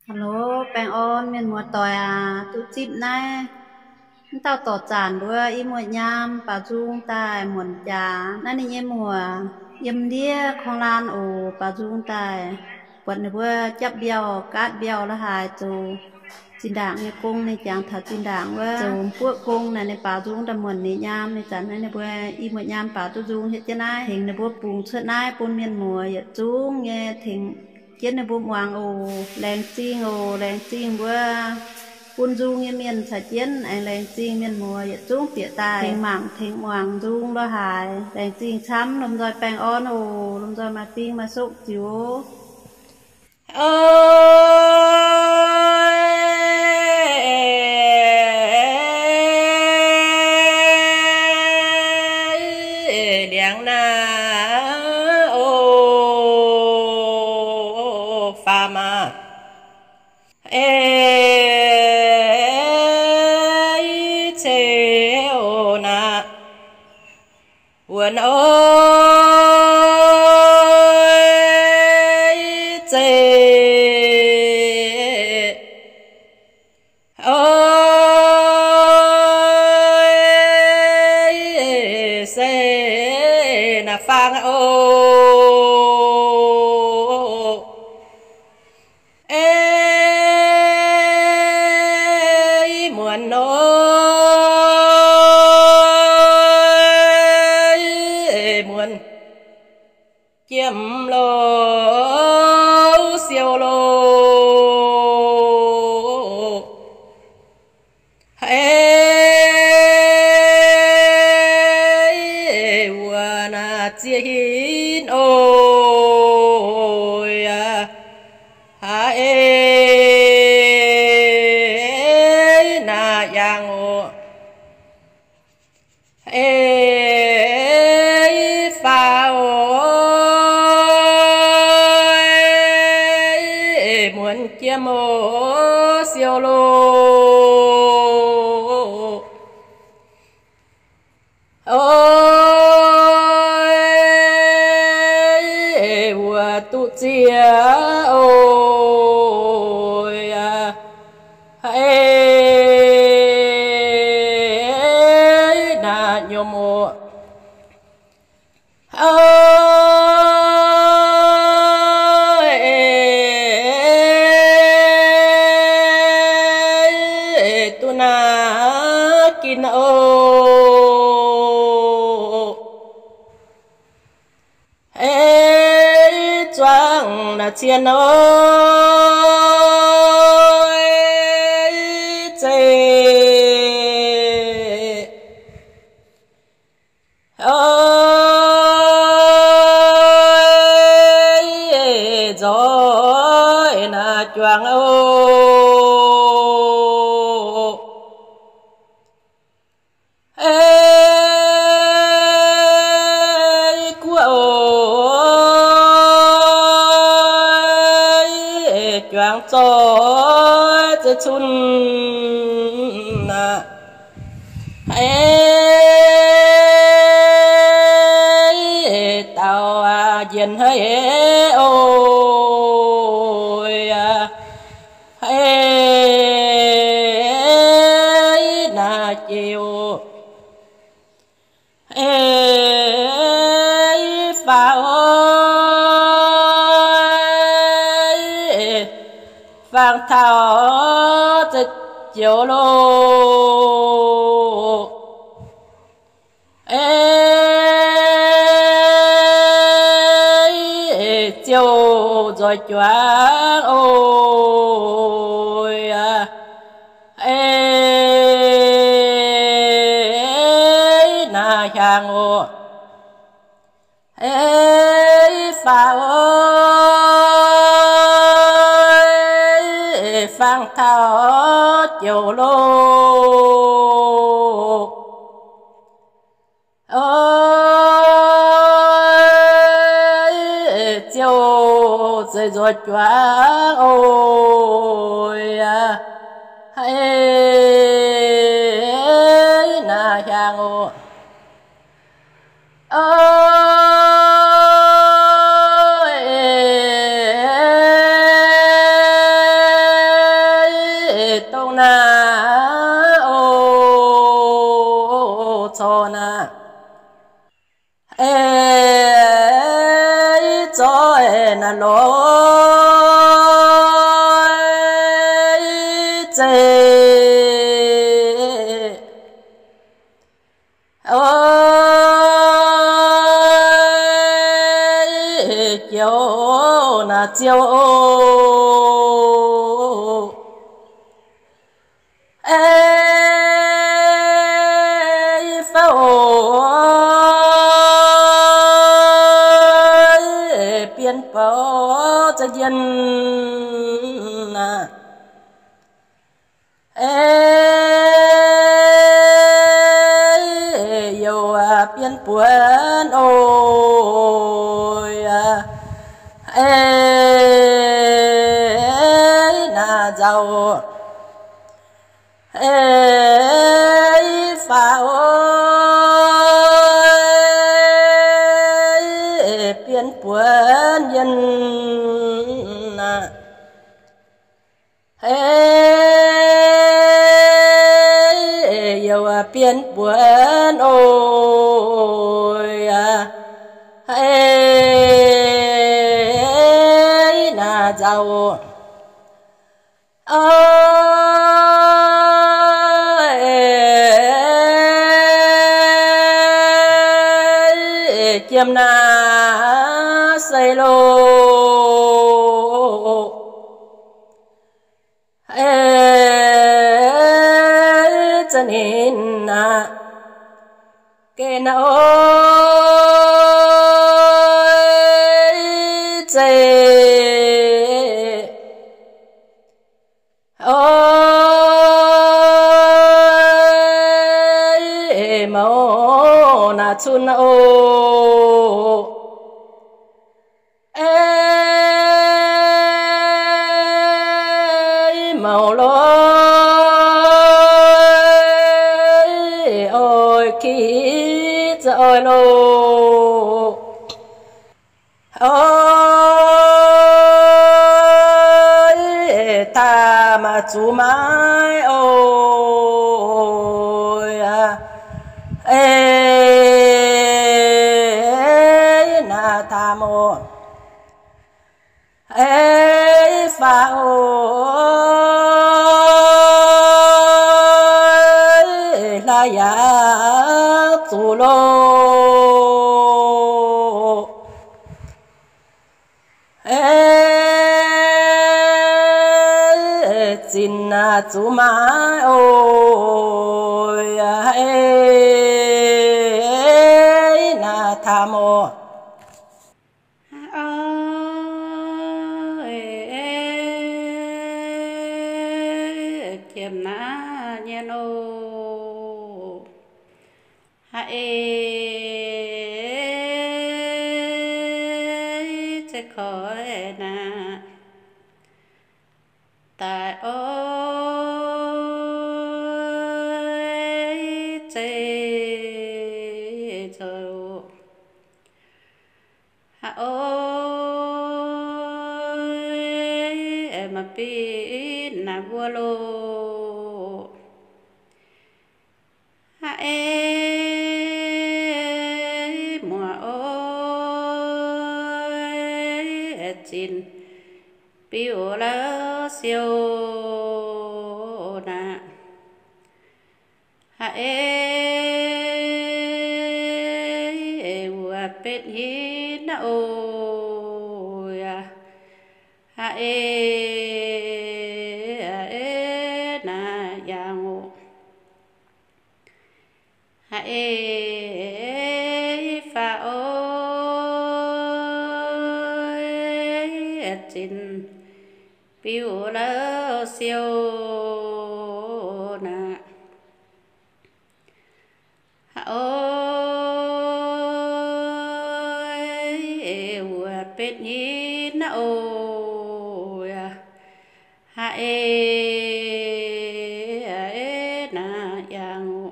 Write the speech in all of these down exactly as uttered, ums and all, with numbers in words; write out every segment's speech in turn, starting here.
Alo, Bang ôn, miền mùa tỏi à, tụ chip này. Tao tỏ chản đua y mùa nham, bà dung tài muộn trà, nãy đi nhé mùa. Yếm đĩa không lan ổ, bà dung tài. Quần này bữa chấp biao, cát biao là hài tù. Chín đảng này cung này chẳng thật chín đảng bữa. Dù quốc cung này này bà dung ta muộn này nham này chẳng này bữa y mùa nham bà tu dung hết chân ai. Hình này bữa bùng xuất ai, bún miền mùa, yết dung nghe thình. Chết này bố hoàng ồ lèn chiên ồ lèn chiên bữa quân du nghe miền sả chiến anh lèn chiên miền mùa vậy xuống phía tài thình mảng thình hoàng du lo hài lèn chiên chấm lom rồi bèn on ồ lom rồi mà pin mà sụp chiếu ơi điện na mà ê chế ô na quần ơi chế ơi xê na phang ô muộn ơi muộn chiếm lô siêu lô hey buồn chia hin ôi à ha yang ô ê pha ôi muốn chiếm ô siêu lô ôi vừa tụ chia ôi à nhiều mùa ơi tu na kin ô ê choang na chiên ơi chê ơi rồi na choàng ô ê cua ơi choàng cho cho chun na tao diện hơi ôi hey na chiều hey pha ơi vàng thảo dịch chiều lô chiều rồi choáng ôi à ê na hàng ô ê pha ơi phang thảo chiều lô chiều rồi rồi choáng ôi à hey na hàng ô ơi ê cho em là lối chê ôi chiều là chiều ê biến bỏ cho dân à ê yêu à biến buồn ôi à ê na giàu ê phá ôi biến buồn dân à ê yêu à biến buồn ôi à ê na giàu ôi chiêm na xây lô ê cho nên na cái nào chê ôi màu na chun ô ê màu lối ôi khí trời lô ôi ta mà chú mãi ôi à ê na ta mô ê pha ôi la ya tu lô ê xin na chú mãi ôi ê na tha mô chiêm na nhiên ô hãy sẽ khỏi na tại ôi chê trời hãy ôi em mà biết na vua lô hãy mùa ôi chín biểu lỡ siêu nà hãy vừa bên hít na ôi hãy na yang hãy pha ôi chín biểu lỡ siêu nà ôi vừa bên hít na ôi hãy na yang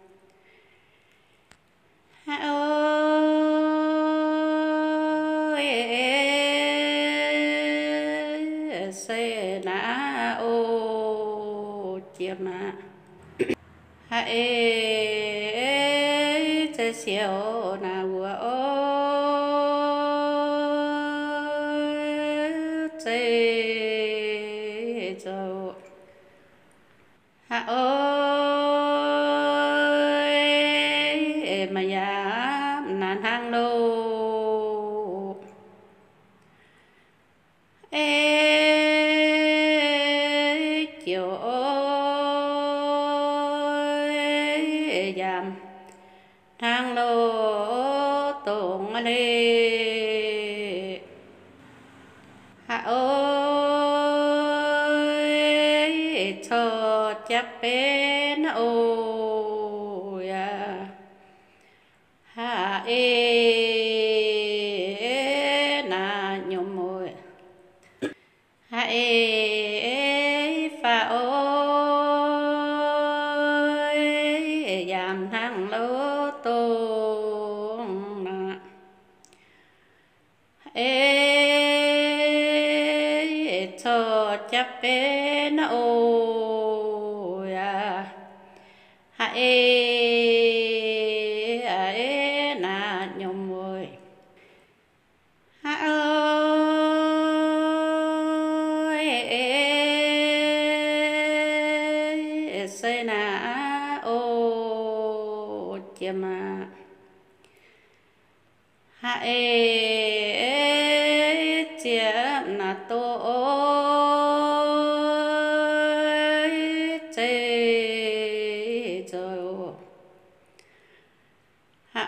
ôi sẽ na ô chiêm na hãy sẽ siêu na vua cho ha ơi mà ya nan hang lô ê chiều ơi giảm thang lô tụng lê hạ ơi cho chắc bên ôi à hạ ê na nhôm môi hạ ê pha ôi giảm thang lô tụng na ê cho chắc bên ôi à hạ ê à ê na nhôm môi hạ ơi ê xây na ô chia mà hạ ê chia na tô hạ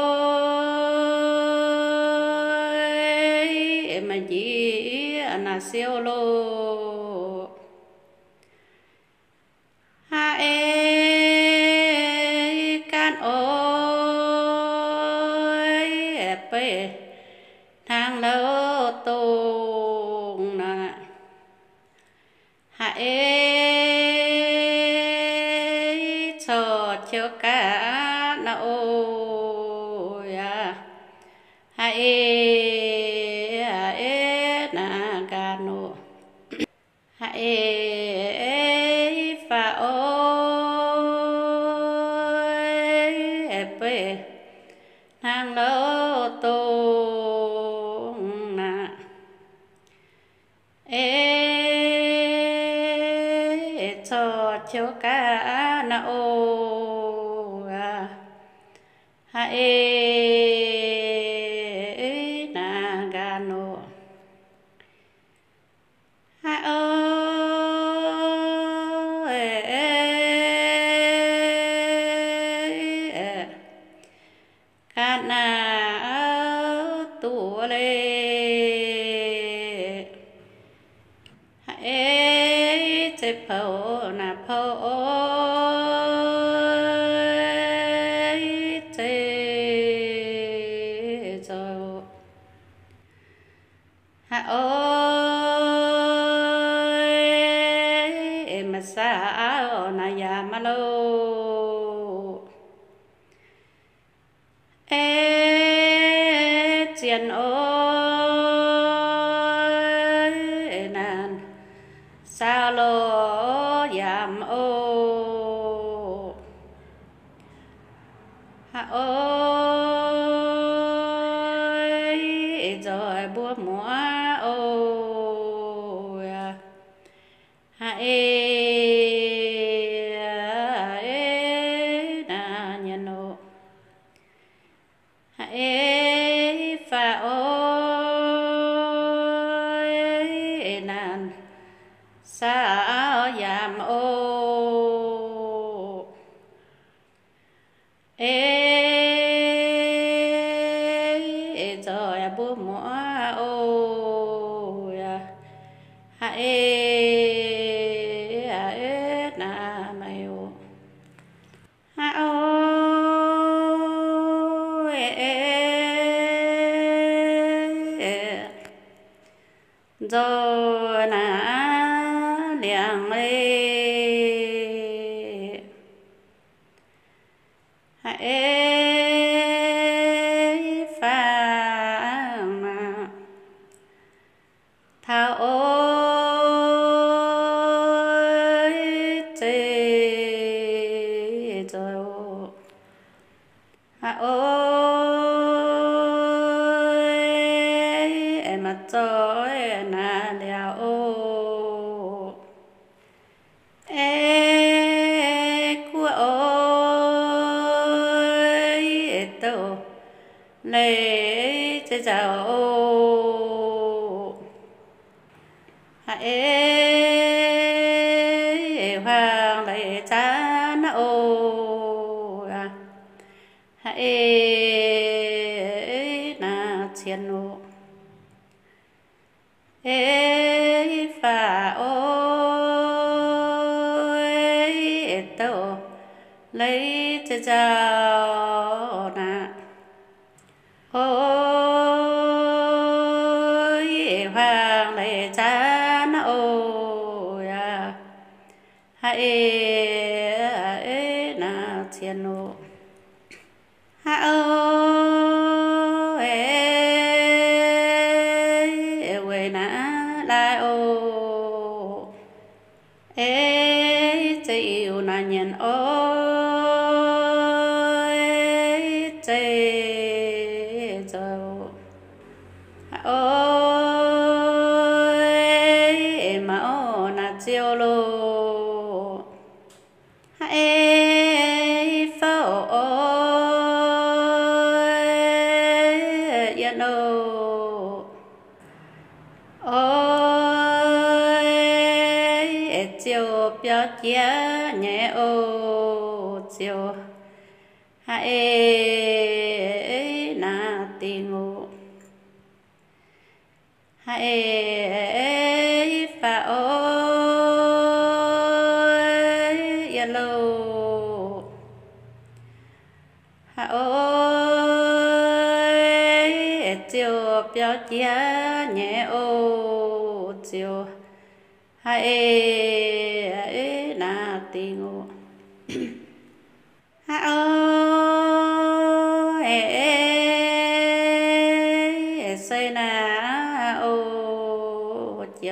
ơi mà chỉ là siêu lô hạ ơi can ơi bê thang lô tùng nè hạ ơi cho cho cả nó ôi à hạ ê hạ ê na ca nô hạ ê pha ôi bê thang lô tùng nè ê cho cho cả na ô à ha ê na ga nô ha ơi ca na tu lê ha ê chế phô na phô hạ ơi mà sao na ya ma lô ê chiên ơi nan sao lô yam ô hạ ơi rồi búa múa ôi hạ ê ê na nhân ô hạ ê pha ôi nan sao yam ô ê rồi búa múa ôi hạ ê à ê na mày ô hạ ôi ê rồi na liang lê hạ ê thao ôi chê trời ô hạ ôi em mà trời na đèo ô giàu hãy hoàng lấy cha nó hãy na chiến nô ê phà ôi tao lấy cho giàu na ôi hoàng lấy cha nó hãy na chiến nô hãy ơi quê na lại ô ê chịu na nhận ôi chê dầu ôi mà ô na chiêu lô hãy phao ôi yên ô ôi chiều biểu chia nhẹ ô chiều hãy na tình ngộ hãy phao ôi yên lô ôi chiều biểu chia nhẹ ô chiều hãy na tình ngộ ôi xây na ô chiêm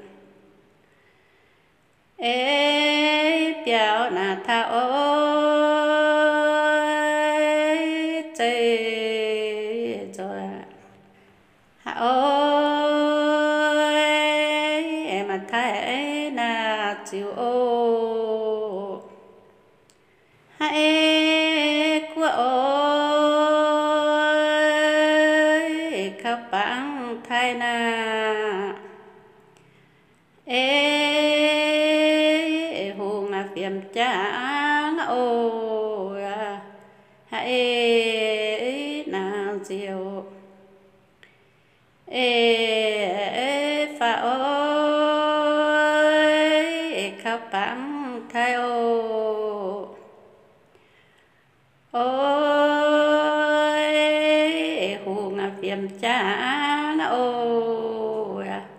ê biểu na tha ôi chê rồi ôi em mà thấy na chịu ô hãy của ôi khắp bằng thay na ê hùng là phiền chán ô hãy nào chiều ê phá ôi khắp bằng thay ô ôi hùng là phiền chán ô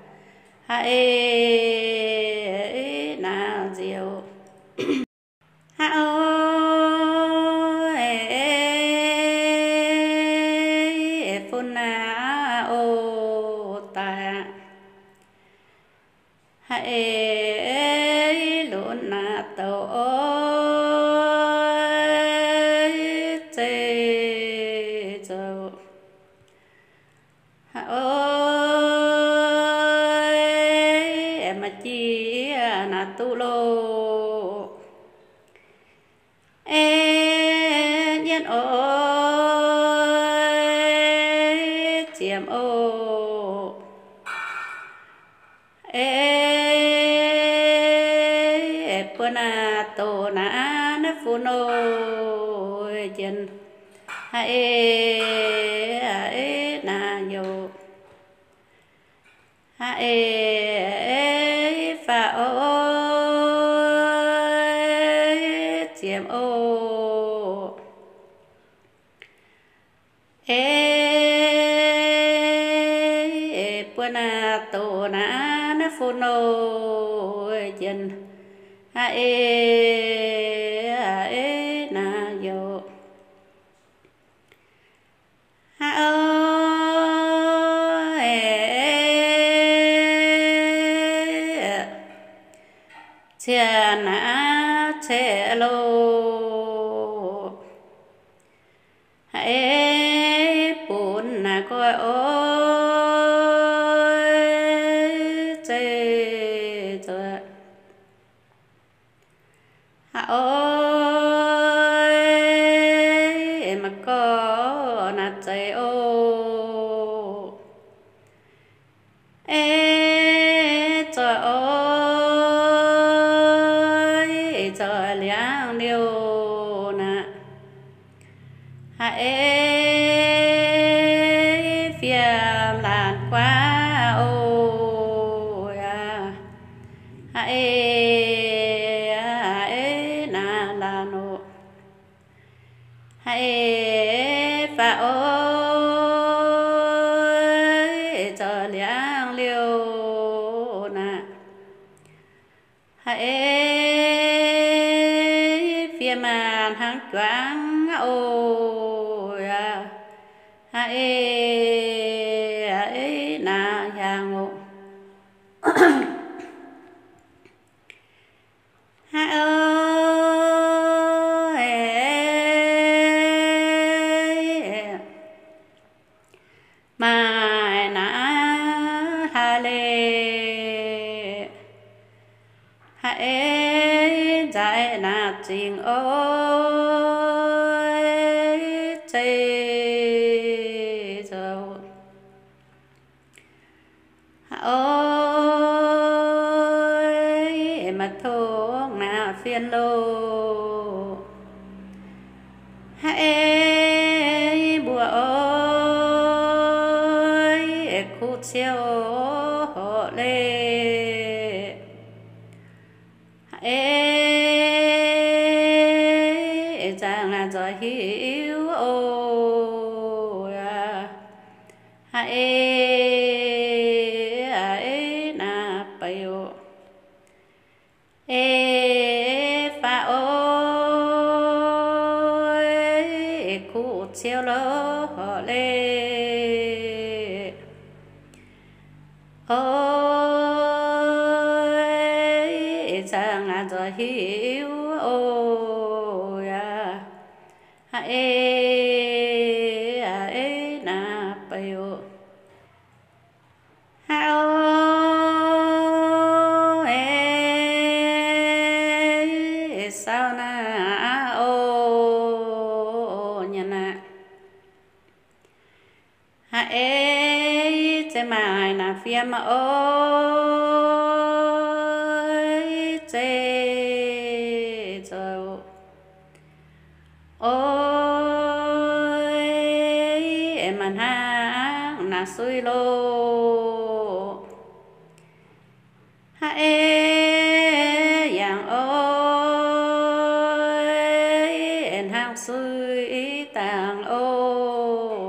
hãy nào diệu ôi phun na ô ta hãy luôn na tàu ôi chê dầu ôi mà chi na tu lô ê nhiên ôi chiêm ô ê bữa na tổ na nó phu nô chân hãy na yo hãy phá ôi chiêm ô ê bữa na tổ na nó phu nô chân hãy na yo chia na che lô hãy buồn na coi ôi chê rồi ôi mà có na chê ô ê na la nô hãy phá ôi cho liang liêu na hãy phía màn hàng choáng ôi à hãy hãy na yang ngộ hãy ơi mai na hà lệ hãy giải na tình ôi chê dầu ôi mà thuốc na phiền lô hãy bùa ôi khu chiêu hộ lê hãy rằng là giỏi hiểu ôi à hãy hãy na bayo ê pha ôi khu chiêu lô hộ lê ôi rằng là giỏi hiểu ôi à hãy hãy na bayo hao ê sao na ô nhà na hãy chế mai na phía mà ôi chế rồi ôi em ăn hàng na suy lô hãy yang ôi em hàng suy tàng ô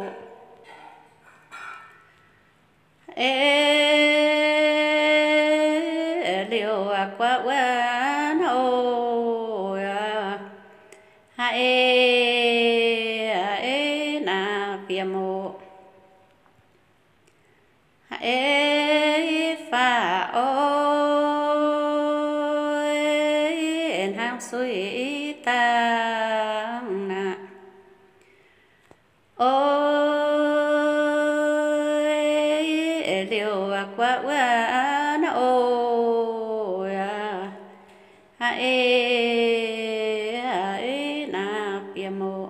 ê liều quá quán ôi à hãy hãy na phía mô hãy phá ôi em hàng suy tàng na ôi liều quá quán ôi à hãy hãy na phía mô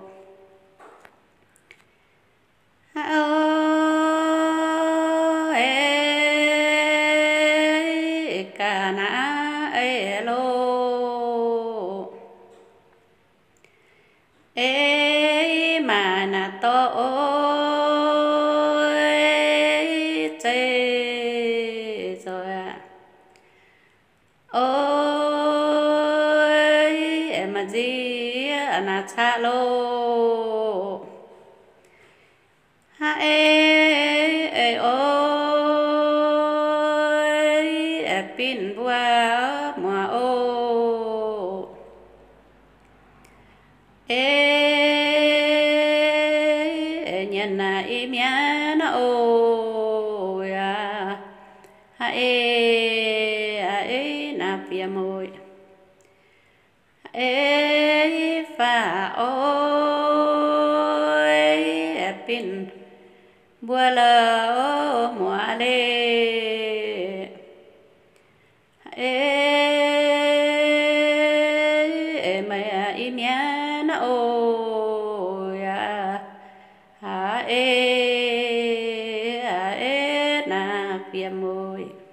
ôi cả na ê lô ê mà na to ôi chê rồi à ôi em mà gì na cha lô hãy ê ôi pin bùa mùa ô ê nhân na im nhãn ôi à hãy hãy na phía môi ê phá ôi pin bùa lỡ mùa lê ê mày im nhãn ôi à hãy ê na phía môi